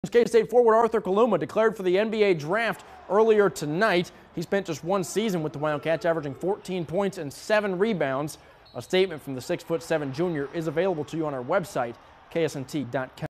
K-State forward Arthur Kaluma declared for the NBA draft earlier tonight. He spent just one season with the Wildcats, averaging 14 points and 7 rebounds. A statement from the 6'7" junior is available to you on our website, ksnt.com.